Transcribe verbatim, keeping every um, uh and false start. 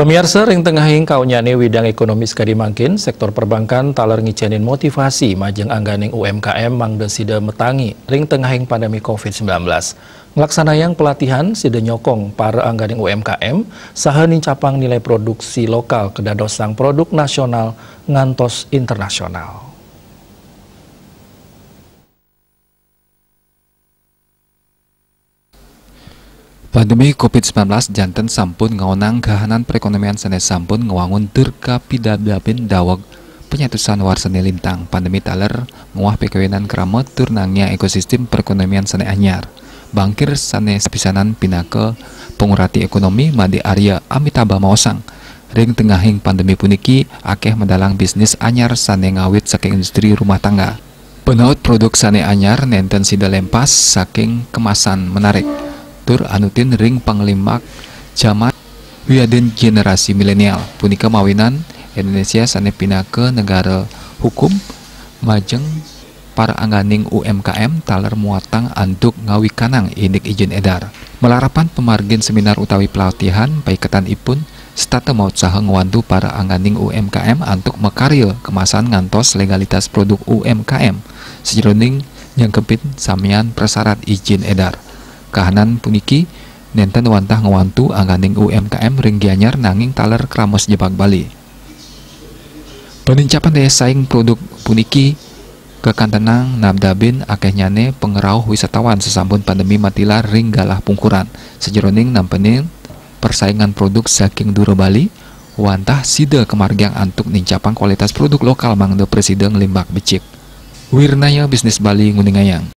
Pemirsa ring tengah hing kaunyane widang ekonomi sekali mangkin, sektor perbankan taler ngicenin motivasi majeng angganing U M K M mangde sida metangi ring tengah hing pandemi COVID sembilan belas. Ngelaksanayang pelatihan sida nyokong para angganing U M K M saha nincapang nilai produksi lokal kedadosang produk nasional ngantos internasional. Pandemi COVID sembilan belas janten sampun ngawanang kahanan perekonomian sanes sampun ngewangun terka pidadapin dawag penyatusan warsane lintang pandemi taler nguah pekewenan keramat turnangnya ekosistem perekonomian sane anyar bangkir sane sepisanan pinake pengurati ekonomi Made Arya Amitabha Maosang ring tengahing pandemi puniki akeh mendalang bisnis anyar sane ngawit saking industri rumah tangga penaut produk sane anyar nenten sida lempas saking kemasan menarik tur anutin ring panglimak jaman wiaden generasi milenial punika mawinan Indonesia sane pindah ke negara hukum majeng para angganing U M K M taler muatang antuk ngawi kanang indik izin edar melarapan pemargin seminar utawi pelatihan paiketan ipun stata maut saha ngwantu para angganing U M K M antuk mekaril kemasan ngantos legalitas produk U M K M sejeroning nyangkepin samian persyarat izin edar. Kahanan puniki nenten wantah ngewantu angganing U M K M ring gianyar nanging taler kramos jebak Bali. Penincapan daya saing produk puniki kekantenang nabdabin akehnyane pengerauh wisatawan sesampun pandemi matilar ring galah pungkuran sejeroning nampenin persaingan produk saking duro Bali wantah sida kemargiang antuk nincapang kualitas produk lokal mangde presiden limbak becik. Wirnaya bisnis Bali nguningayang.